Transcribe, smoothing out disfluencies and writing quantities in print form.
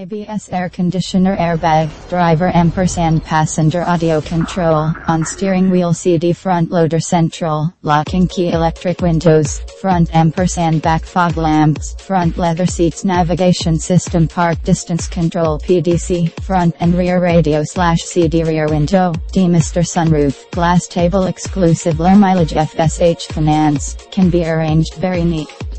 ABS air conditioner airbag, driver & passenger audio control, on steering wheel CD front loader central, locking key electric windows, front & back fog lamps, front leather seats navigation system park distance control PDC, front and rear radio/CD rear window, demister sunroof, glass table exclusive low mileage FSH finance, can be arranged very neat.